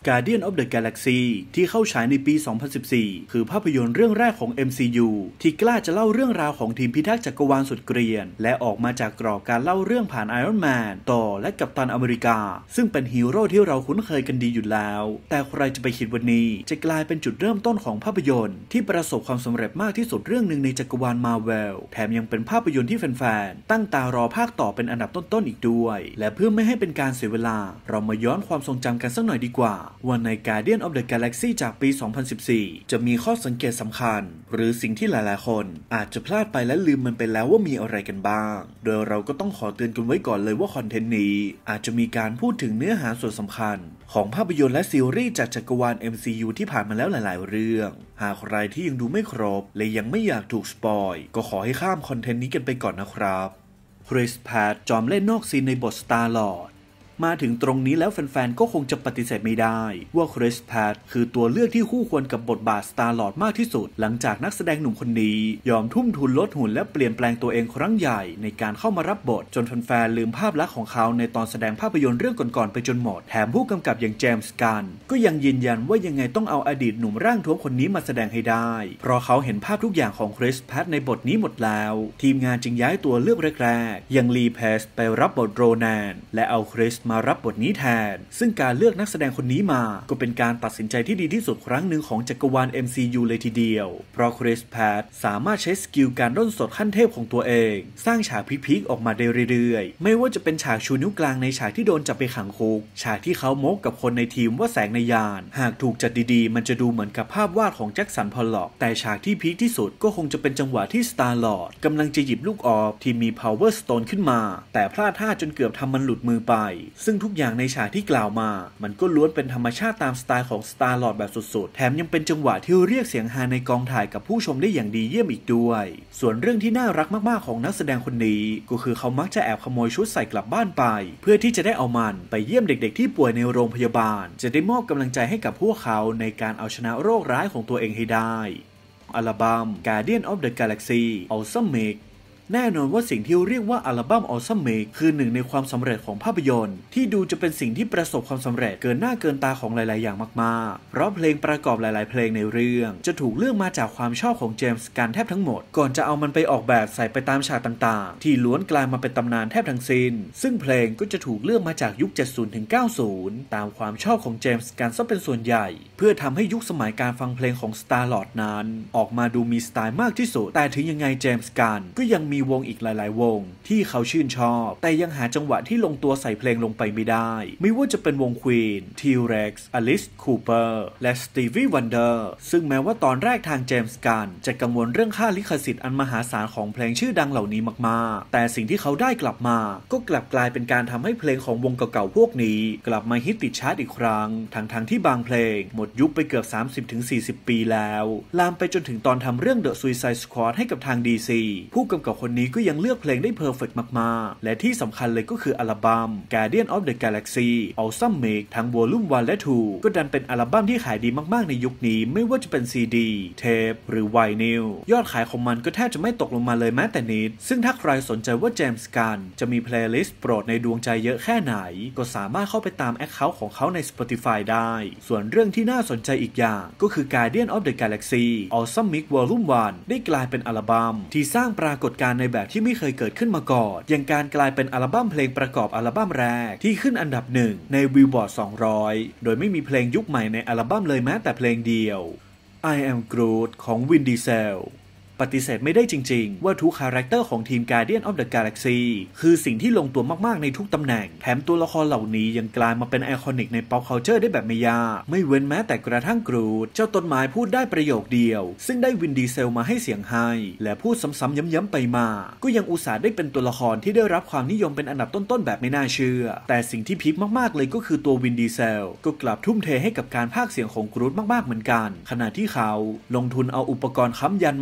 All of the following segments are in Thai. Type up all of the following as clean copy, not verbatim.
Guardian of the Galaxy ที่เข้าฉายในปี 2014 คือภาพยนตร์เรื่องแรกของ MCU ที่กล้าจะเล่าเรื่องราวของทีมพิทักษ์จักรวาลสุดเกรียนและออกมาจากกรอบการเล่าเรื่องผ่าน Iron Man ตอร์และกัปตันอเมริกาซึ่งเป็นฮีโร่ที่เราคุ้นเคยกันดีอยู่แล้วแต่ใครจะไปคิดวันนี้จะกลายเป็นจุดเริ่มต้นของภาพยนตร์ที่ประสบความสำเร็จมากที่สุดเรื่องหนึ่งในจักรวาล Marvel แถมยังเป็นภาพยนตร์ที่แฟนๆตั้งตารอภาคต่อเป็นอันดับต้นๆอีกด้วยและเพื่อไม่ให้เป็นการเสียเวลาเรามาย้อนความทรงจำกันสักหน่อยดีกว่าว่าใน Guardian of the Galaxy จากปี 2014 จะมีข้อสังเกตสำคัญหรือสิ่งที่หลายๆคนอาจจะพลาดไปและลืมมันไปแล้วว่ามีอะไรกันบ้างโดยเราก็ต้องขอเตือนกันไว้ก่อนเลยว่าคอนเทนต์นี้อาจจะมีการพูดถึงเนื้อหาส่วนสำคัญของภาพยนตร์และซีรีส์จากจักรวาล MCU ที่ผ่านมาแล้วหลายๆเรื่องหากใครที่ยังดูไม่ครบและยังไม่อยากถูกสปอยก็ขอให้ข้ามคอนเทนต์นี้กันไปก่อนนะครับคริส แพตต์จอมเล่นนอกซีนในบท Star-Lordมาถึงตรงนี้แล้วแฟนๆก็คงจะปฏิเสธไม่ได้ว่าคริส แพตต์คือตัวเลือกที่คู่ควรกับบทบาท Star-Lord มากที่สุดหลังจากนักแสดงหนุ่มคนนี้ยอมทุ่มทุนลดหุ่นและเปลี่ยนแปลงตัวเองครั้งใหญ่ในการเข้ามารับบทจนแฟนๆลืมภาพลักษณ์ของเขาในตอนแสดงภาพยนตร์เรื่องก่อนๆไปจนหมดแถมผู้กำกับอย่างเจมส์ กันก็ยังยืนยันว่ายังไงต้องเอาอดีตหนุ่มร่างท้วมคนนี้มาแสดงให้ได้เพราะเขาเห็นภาพทุกอย่างของคริส แพตต์ในบทนี้หมดแล้วทีมงานจึงย้ายตัวเลือกแรกๆอย่างลี เพสไปรับบทโรแนนและเอาคริสมารับบทนี้ซึ่งการเลือกนักแสดงคนนี้มาก็เป็นการตัดสินใจที่ดีที่สุดครั้งหนึ่งของจักรวาล MCU เลยทีเดียวเพราะคริส แพตต์สามารถใช้สกิลการด้นสดขั้นเทพของตัวเองสร้างฉากพีคๆออกมาได้เรื่อยๆไม่ว่าจะเป็นฉากชูนิ้วกลางในฉากที่โดนจับไปขังคุกฉากที่เขาโม้กับคนในทีมว่าแสงในยานหากถูกจัดดีๆมันจะดูเหมือนกับภาพวาดของแจ็คสัน พอลล็อกแต่ฉากที่พีคที่สุดก็คงจะเป็นจังหวะที่ Star-Lord กำลังจะหยิบลูกออฟที่มี Power Stone ขึ้นมาแต่พลาดท่าจนเกือบทำมันหลุดมือไปซึ่งทุกอย่างในฉากที่กล่าวมามันก็ล้วนเป็นธรรมชาติตามสไตล์ของ Star-Lord แบบสุดๆแถมยังเป็นจังหวะที่เรียกเสียงฮาในกองถ่ายกับผู้ชมได้อย่างดีเยี่ยมอีกด้วยส่วนเรื่องที่น่ารักมากๆของนักแสดงคนนี้ก็คือเขามักจะแอบขโมยชุดใส่กลับบ้านไปเพื่อที่จะได้เอามันไปเยี่ยมเด็กๆที่ป่วยในโรงพยาบาลจะได้มอบกำลังใจให้กับพวกเขาในการเอาชนะโรคร้ายของตัวเองให้ได้อัลบั้ม Guardian of the Galaxy Awesome Mixแน่นอนว่าสิ่งที่เรียกว่าอัลบั้ม Awesome Mix คือหนึ่งในความสำเร็จของภาพยนตร์ที่ดูจะเป็นสิ่งที่ประสบความสำเร็จเกินหน้าเกินตาของหลายๆอย่างมากๆเพราะเพลงประกอบหลายๆเพลงในเรื่องจะถูกเลือกมาจากความชอบของเจมส์ กันแทบทั้งหมดก่อนจะเอามันไปออกแบบใส่ไปตามฉากต่างๆที่ล้วนกลายมาเป็นตำนานแทบทั้งสิ้นซึ่งเพลงก็จะถูกเลือกมาจากยุค 70 ถึง 90 ตามความชอบของเจมส์ กันซะเป็นส่วนใหญ่เพื่อทำให้ยุคสมัยการฟังเพลงของ Star-Lord นั้นออกมาดูมีสไตล์มากที่สุดแต่ถึงยังไงเจมส์ กันก็ยังมีวงอีกหลายๆวงที่เขาชื่นชอบแต่ยังหาจังหวะที่ลงตัวใส่เพลงลงไปไม่ได้ไม่ว่าจะเป็นวง Queen T-Rex Alice Cooper และ Stevie Wonder ซึ่งแม้ว่าตอนแรกทางเจมส์ กันจะกังวลเรื่องค่าลิขสิทธิ์อันมหาศาลของเพลงชื่อดังเหล่านี้มากๆแต่สิ่งที่เขาได้กลับมาก็กลับกลายเป็นการทำให้เพลงของวงเก่าๆพวกนี้กลับมาฮิตติดชาร์ตอีกครั้งทั้งที่บางเพลงหมดยุคไปเกือบ 30-40 ปีแล้วลามไปจนถึงตอนทำเรื่อง The Suicide Squad ให้กับทาง DC ผู้กำกับคนนี้ก็ยังเลือกเพลงได้เพอร์เฟกต์มากๆและที่สำคัญเลยก็คืออัลบั้ม Guardian of the Galaxy Awesome Mix ทั้ง Volume 1 และ 2 ก็ดันเป็นอัลบั้มที่ขายดีมากๆในยุคนี้ไม่ว่าจะเป็น CD เทปหรือไวนิลยอดขายของมันก็แทบจะไม่ตกลงมาเลยแม้แต่นิดซึ่งถ้าใครสนใจว่าเจมส์ กันจะมีเพลย์ลิสต์โปรดในดวงใจเยอะแค่ไหนก็สามารถเข้าไปตามแอคเคาท์ของเขาใน Spotify ได้ส่วนเรื่องที่น่าสนใจอีกอย่างก็คือ Guardian of the Galaxy Awesome Mix Volume 1 ได้กลายเป็นอัลบั้มที่สร้างปรากฏการณ์ในแบบที่ไม่เคยเกิดขึ้นมาก่อนอย่างการกลายเป็นอัลบั้มเพลงประกอบอัลบั้มแรกที่ขึ้นอันดับ1ใน Billboard 200 โดยไม่มีเพลงยุคใหม่ในอัลบั้มเลยแม้แต่เพลงเดียว I Am Groot ของ Vin Dieselปฏิเสธไม่ได้จริงๆว่าทุกคาแรคเตอร์ของทีม Guardian of the Galaxy คือสิ่งที่ลงตัวมากๆในทุกตำแหน่งแถมตัวละครเหล่านี้ยังกลายมาเป็นไอคอนิกใน pop culture ได้แบบไม่ยากไม่เว้นแม้แต่กระทั่งกรูทเจ้าต้นไม้พูดได้ประโยคเดียวซึ่งได้วินดีเซลมาให้เสียงให้และพูดซ้ำๆย้ำๆไปมาก็ยังอุตส่าห์ได้เป็นตัวละครที่ได้รับความนิยมเป็นอันดับต้นๆแบบไม่น่าเชื่อแต่สิ่งที่พีคมากๆเลยก็คือตัววินดีเซลก็กลับทุ่มเทให้กับการพากย์เสียงของกรูทมากๆเหมือนกันขณะที่เขาลงทุนเอาอุปกรณ์ค้ำยันมาสวมที่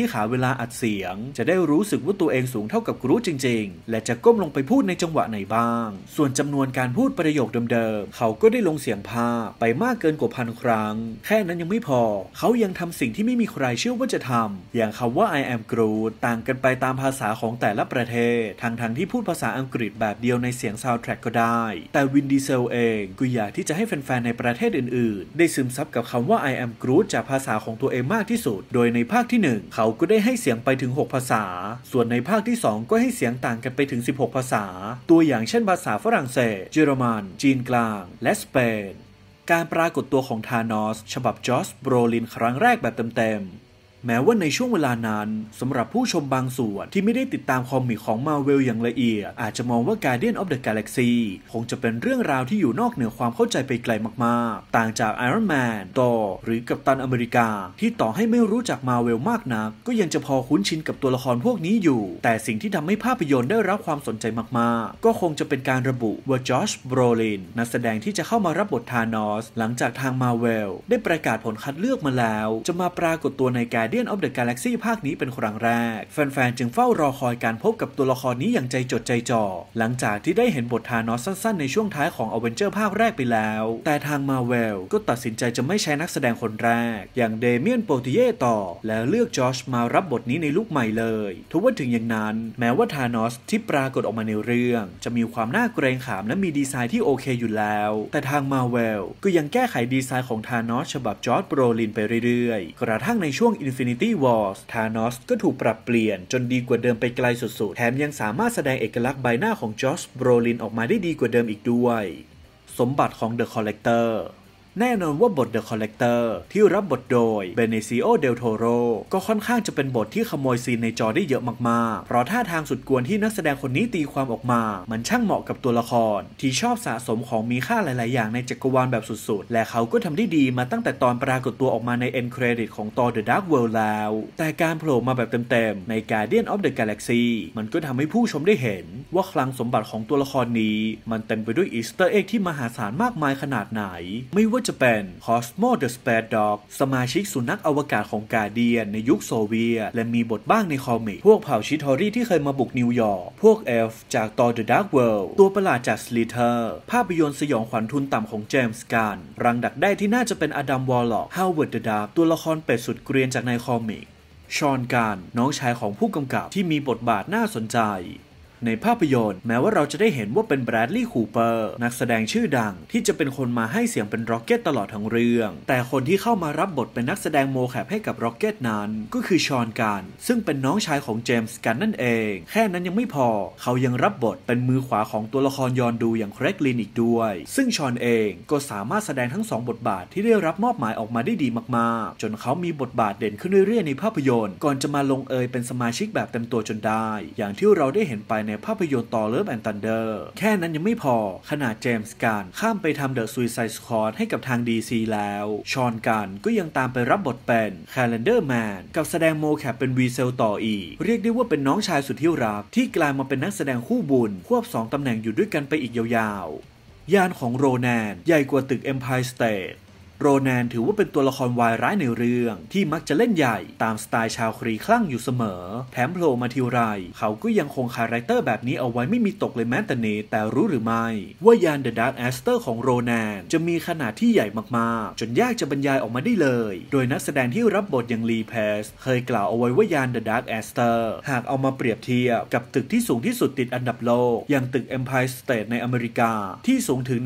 ที่ขาเวลาอัดเสียงจะได้รู้สึกว่าตัวเองสูงเท่ากับกรูทจริงๆและจะก้มลงไปพูดในจังหวะไหนบ้างส่วนจำนวนการพูดประโยคเดิมๆเขาก็ได้ลงเสียงภาคไปมากเกินกว่า1,000 ครั้งแค่นั้นยังไม่พอเขายังทำสิ่งที่ไม่มีใครเชื่อว่าจะทำอย่างคำว่า I am Groot ต่างกันไปตามภาษาของแต่ละประเทศทั้งที่พูดภาษาอังกฤษแบบเดียวในเสียงซาวด์แทร็กก็ได้แต่วินดีเซลเองก็อยากที่จะให้แฟนๆในประเทศอื่นๆได้ซึมซับกับคำว่า I am Groot จากภาษาของตัวเองมากที่สุดโดยในภาคที่1เขาก็ได้ให้เสียงไปถึง6 ภาษาส่วนในภาคที่2ก็ให้เสียงต่างกันไปถึง16 ภาษาตัวอย่างเช่นภาษาฝรั่งเศสเยอรมันจีนกลางและสเปนการปรากฏตัวของธานอสฉบับจอช โบรลินครั้งแรกแบบเต็มๆแม้ว่าในช่วงเวลานั้นสำหรับผู้ชมบางส่วนที่ไม่ได้ติดตามคอมิกของ Marvel อย่างละเอียดอาจจะมองว่า Guardian of the Galaxy คงจะเป็นเรื่องราวที่อยู่นอกเหนือความเข้าใจไปไกลมากๆต่างจาก Iron Man ทอร์หรือกัปตันอเมริกาที่ต่อให้ไม่รู้จัก Marvel มากนักก็ยังจะพอคุ้นชินกับตัวละครพวกนี้อยู่แต่สิ่งที่ทำให้ภาพยนตร์ได้รับความสนใจมากๆก็คงจะเป็นการระบุว่าจอช โบรลินนักแสดงที่จะเข้ามารับบทธานอสหลังจากทาง Marvel ได้ประกาศผลคัดเลือกมาแล้วจะมาปรากฏตัวใน Guardian of the Galaxyภาคนี้เป็นครั้งแรกแฟนๆจึงเฝ้ารอคอยการพบกับตัวละครนี้อย่างใจจดใจจ่อหลังจากที่ได้เห็นบทธานอสสั้นๆในช่วงท้ายของ Avengers ภาคแรกไปแล้วแต่ทาง Marvel ก็ตัดสินใจจะไม่ใช้นักแสดงคนแรกอย่างเดเมียน โปติเย่ต่อและเลือกจอชมารับบทนี้ในลุคใหม่เลยทว่าถึงอย่างนั้นแม้ว่าธานอสที่ปรากฏออกมาในเรื่องจะมีความน่าเกรงขามและมีดีไซน์ที่โอเคอยู่แล้วแต่ทาง Marvel ก็ยังแก้ไขดีไซน์ของธานอสฉบับจอช โบรลินไปเรื่อยๆกระทั่งในช่วง Infinity Warธานอสก็ถูกปรับเปลี่ยนจนดีกว่าเดิมไปไกลสุดๆแถมยังสามารถแสดงเอกลักษณ์ใบหน้าของจอช โบรลินออกมาได้ดีกว่าเดิมอีกด้วยสมบัติของ The Collectorแน่นอนว่าบท The Collector ที่รับบทโดยเบเนซิโอ เดล โทโรก็ค่อนข้างจะเป็นบทที่ขโมยซีนในจอได้เยอะมากๆเพราะท่าทางสุดกวนที่นักแสดงคนนี้ตีความออกมามันช่างเหมาะกับตัวละครที่ชอบสะสมของมีค่าหลายๆอย่างในจักรวาลแบบสุดๆและเขาก็ทำได้ดีมาตั้งแต่ตอนปรากฏตัวออกมาใน End Credit ของ Thor The Dark World แล้วแต่การโผล่มาแบบเต็มๆใน Guardian of the Galaxy มันก็ทำให้ผู้ชมได้เห็นว่าคลังสมบัติของตัวละครนี้มันเต็มไปด้วยอีสเตอร์เอ็กที่มหาศาลมากมายขนาดไหนไม่ว่าจะเป็นCosmo the Space Dog สมาชิกสุนัขอวกาศของกาเดียนในยุคโซเวียตและมีบทบ้างในคอมิกพวกเผ่าชิทอรี่ที่เคยมาบุกนิวยอร์กพวกเอลฟ์จาก Thor The Dark World ตัวประหลาดจากสลิเทอร์ภาพยนตร์สยองขวัญทุนต่ำของเจมส์ กัน รังดักได้ที่น่าจะเป็นอดัม วอลล็อก ฮาวเวิร์ด เดอะดาร์กตัวละครเป็ดสุดเกรียนจากในคอมิกชอน กัน น้องชายของผู้กำกับที่มีบทบาทน่าสนใจในภาพยนตร์แม้ว่าเราจะได้เห็นว่าเป็นแบรดลีย์ คูเปอร์นักแสดงชื่อดังที่จะเป็นคนมาให้เสียงเป็นร็อกเก็ตตลอดทั้งเรื่องแต่คนที่เข้ามารับบทเป็นนักแสดงโมแคปให้กับร็อกเก็ตนั้นก็คือชอน กันซึ่งเป็นน้องชายของเจมส์ กันนั่นเองแค่นั้นยังไม่พอเขายังรับบทเป็นมือขวาของตัวละครยอนดูอย่างเครกลินอีกด้วยซึ่งชอนเองก็สามารถแสดงทั้ง2บทบาทที่ได้รับมอบหมายออกมาได้ดีมากๆจนเขามีบทบาทเด่นขึ้นเรื่อยๆในภาพยนตร์ก่อนจะมาลงเอยเป็นสมาชิกแบบเต็มตัวจนได้อย่างที่เราได้เห็นไปในภาพยนตร์ต่อLove and Thunder แค่นั้นยังไม่พอขนาดเจมส์ กันข้ามไปทำ The Suicide Squad ให้กับทาง DC แล้วชอน กันก็ยังตามไปรับบทเป็น Calendar Man กับแสดงโมแคปเป็นวีเซลต่ออีกเรียกได้ว่าเป็นน้องชายสุดที่รักที่กลายมาเป็นนักแสดงคู่บุญควบ2ตำแหน่งอยู่ด้วยกันไปอีกยาวๆยานของโรแนนใหญ่กว่าตึก Empire Stateโรแนนถือว่าเป็นตัวละครวายร้ายในเรื่องที่มักจะเล่นใหญ่ตามสไตล์ชาวครีคลั่งอยู่เสมอแถมโผล่มาทีไรเขาก็ยังคงคาแรคเตอร์แบบนี้เอาไว้ไม่มีตกเลยแม้แต่นิดแต่รู้หรือไม่ว่ายาน The Dark Aster ของโรแนนจะมีขนาดที่ใหญ่มากๆจนยากจะบรรยายออกมาได้เลยโดยนักแสดงที่รับบทอย่างลีเพสเคยกล่าวเอาไว้ว่ายาน The Dark Aster หากเอามาเปรียบเทียบกับตึกที่สูงที่สุดติดอันดับโลกอย่างตึก Empire State ในอเมริกาที่สูงถึง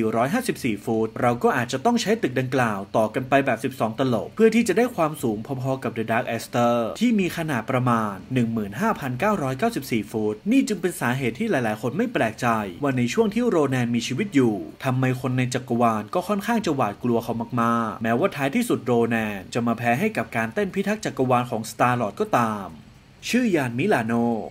1,454 ฟุตเราก็อาจจะต้องใช้ตึกดังกล่าวต่อกันไปแบบ12ตลบเพื่อที่จะได้ความสูงพอๆกับ The Dark Aster ที่มีขนาดประมาณ 15,994 ฟุตนี่จึงเป็นสาเหตุที่หลายๆคนไม่แปลกใจว่าในช่วงที่โรแนนมีชีวิตอยู่ทำไมคนในจักรวาลก็ค่อนข้างจะหวาดกลัวเขามากๆแม้ว่าท้ายที่สุดโรแนนจะมาแพ้ให้กับการเต้นพิทักษ์จักรวาลของ Star-Lord ก็ตามชื่อยานมิลาโน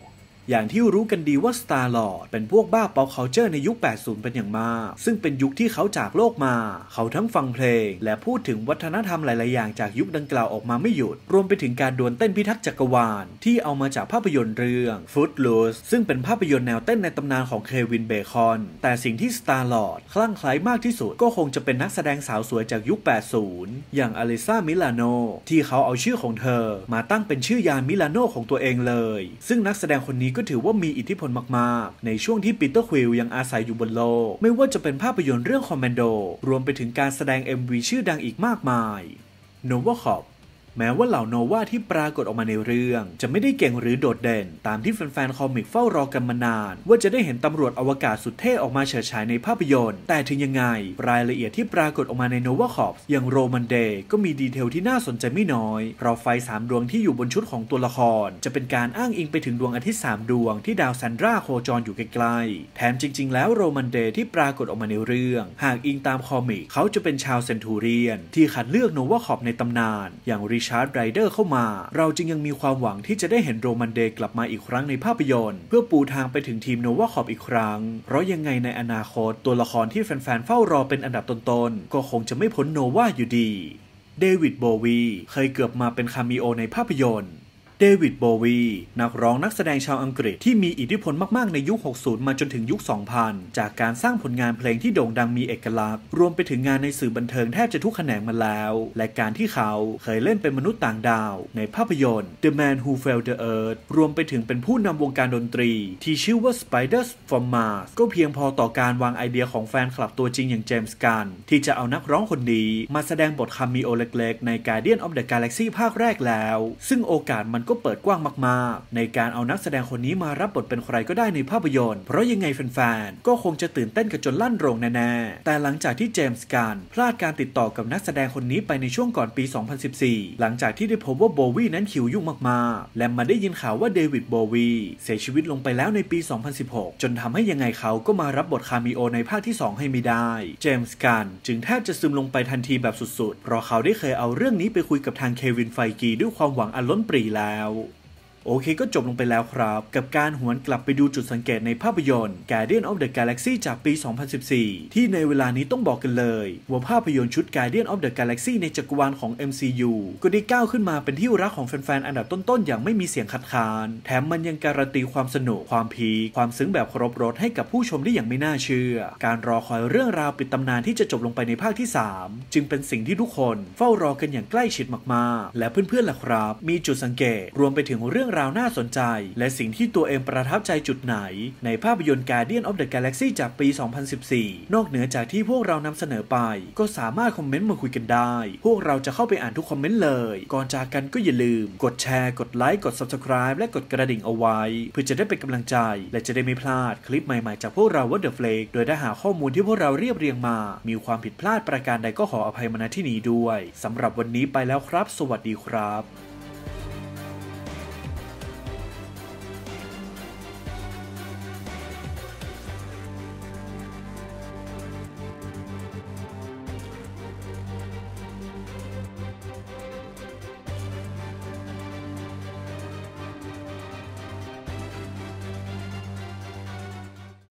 อย่างที่รู้กันดีว่า Star-Lord เป็นพวกบ้า pop culture ในยุค 80 เป็นอย่างมากซึ่งเป็นยุคที่เขาจากโลกมาเขาทั้งฟังเพลงและพูดถึงวัฒนธรรมหลายๆอย่างจากยุคดังกล่าวออกมาไม่หยุดรวมไปถึงการดวลเต้นพิทักษ์จักรวาลที่เอามาจากภาพยนตร์เรื่อง Footloose ซึ่งเป็นภาพยนตร์แนวเต้นในตำนานของเควิน เบคอนแต่สิ่งที่ Star-Lord คลั่งไคล้มากที่สุดก็คงจะเป็นนักแสดงสาวสวยจากยุค 80 อย่างอลิซา มิลานโนที่เขาเอาชื่อของเธอมาตั้งเป็นชื่อยานมิลานโนของตัวเองเลยซึ่งนักแสดงคนนี้ก็ถือว่ามีอิทธิพลมากๆในช่วงที่ปีเตอร์ ควิลยังอาศัยอยู่บนโลกไม่ว่าจะเป็นภาพยนตร์เรื่องคอมแมนโดรวมไปถึงการแสดง MV ชื่อดังอีกมากมายโนวาคอปแม้ว่าเหล่าโนวาที่ปรากฏออกมาในเรื่องจะไม่ได้เก่งหรือโดดเด่นตามที่แฟนๆคอมิกเฝ้ารอกันมานานว่าจะได้เห็นตำรวจอวกาศสุดเท่ออกมาเฉิดฉายในภาพยนตร์แต่ถึงยังไงรายละเอียดที่ปรากฏออกมาในโนวาคอปอย่างโรมันเดย์ก็มีดีเทลที่น่าสนใจไม่น้อยเพราะไฟ3ดวงที่อยู่บนชุดของตัวละครจะเป็นการอ้างอิงไปถึงดวงอาทิตย์3ดวงที่ดาวซันดราโคจรอยู่ใกล้ๆแถมจริงๆแล้วโรมันเดย์ที่ปรากฏออกมาในเรื่องหากอิงตามคอมิกเขาจะเป็นชาวเซนทูเรียนที่คัดเลือกโนวาคอปในตำนานอย่างริชาร์ด ไรเดอร์เราจึงยังมีความหวังที่จะได้เห็นโรมันเดย์กลับมาอีกครั้งในภาพยนตร์เพื่อปูทางไปถึงทีมโนวาคอปอีกครั้งเพราะยังไงในอนาคตตัวละครที่แฟนๆเฝ้ารอเป็นอันดับต้นๆก็คงจะไม่พ้นโนวาอยู่ดีเดวิด โบวีเคยเกือบมาเป็นคาเมโอในภาพยนตร์เดวิด โบวีนักร้องนักแสดงชาวอังกฤษที่มีอิทธิพลมากๆในยุค 60 มาจนถึงยุค 2000 จากการสร้างผลงานเพลงที่โด่งดังมีเอกลักษณ์รวมไปถึงงานในสื่อบันเทิงแทบจะทุกแขนงมาแล้วและการที่เขาเคยเล่นเป็นมนุษย์ต่างดาวในภาพยนตร์ The Man Who Fell the Earth รวมไปถึงเป็นผู้นำวงการดนตรีที่ชื่อว่า Spiders from Mars ก็เพียงพอต่อการวางไอเดียของแฟนคลับตัวจริงอย่างเจมส์ กันที่จะเอานักร้องคนนี้มาแสดงบทคาเมโอเล็กๆใน Guardians of the Galaxy ภาคแรกแล้วซึ่งโอกาสมันก็เปิดกว้างมากๆในการเอานักแสดงคนนี้มารับบทเป็นใครก็ได้ในภาพยนตร์เพราะยังไงแฟนๆก็คงจะตื่นเต้นกันจนลั่นโรงแน่ๆแต่หลังจากที่เจมส์ กันพลาดการติดต่อกับนักแสดงคนนี้ไปในช่วงก่อนปี 2014 หลังจากที่ได้พบว่าโบวีนั้นคิวยุ่งมากๆและมาได้ยินข่าวว่าเดวิด โบวีเสียชีวิตลงไปแล้วในปี 2016 จนทำให้ยังไงเขาก็มารับบทคาเมโอในภาคที่ 2 ให้ไม่ได้เจมส์ กันจึงแทบจะซึมลงไปทันทีแบบสุดๆเพราะเขาได้เคยเอาเรื่องนี้ไปคุยกับทางเควิน ไฟกีด้วยความหวังอันล้นปรีแล้วโอเคก็จบลงไปแล้วครับกับการหวนกลับไปดูจุดสังเกตในภาพยนตร์ Guardians of the Galaxy จากปี 2014 ที่ในเวลานี้ต้องบอกกันเลยว่าภาพยนตร์ชุด Guardians of the Galaxy ในจักรวาลของ MCU ก็ได้ก้าวขึ้นมาเป็นที่รักของแฟนๆอันดับต้นๆอย่างไม่มีเสียงคัดค้านแถมมันยังการันตีความสนุกความพีคความซึ้งแบบครบรสให้กับผู้ชมได้อย่างไม่น่าเชื่อการรอคอยเรื่องราวปิดตำนานที่จะจบลงไปในภาคที่ 3จึงเป็นสิ่งที่ทุกคนเฝ้ารอกันอย่างใกล้ชิดมากๆและเพื่อนๆล่ะครับมีจุดสังเกตรวมไปถึงเรื่องราวน่าสนใจและสิ่งที่ตัวเองประทับใจจุดไหนในภาพยนตร์ Guardians of the Galaxy จากปี 2014 นอกเหนือจากที่พวกเรานำเสนอไปก็สามารถคอมเมนต์มาคุยกันได้พวกเราจะเข้าไปอ่านทุกคอมเมนต์เลยก่อนจากกันก็อย่าลืมกดแชร์กดไลค์กด Subscribe และกดกระดิ่งเอาไว้เพื่อจะได้เป็นกำลังใจและจะได้ไม่พลาดคลิปใหม่ๆจากพวกเราว่า The Flake โดยถ้าหาข้อมูลที่พวกเราเรียบเรียงมามีความผิดพลาดประการใดก็ขออภัยมาณที่นี้ด้วยสำหรับวันนี้ไปแล้วครับสวัสดีครับ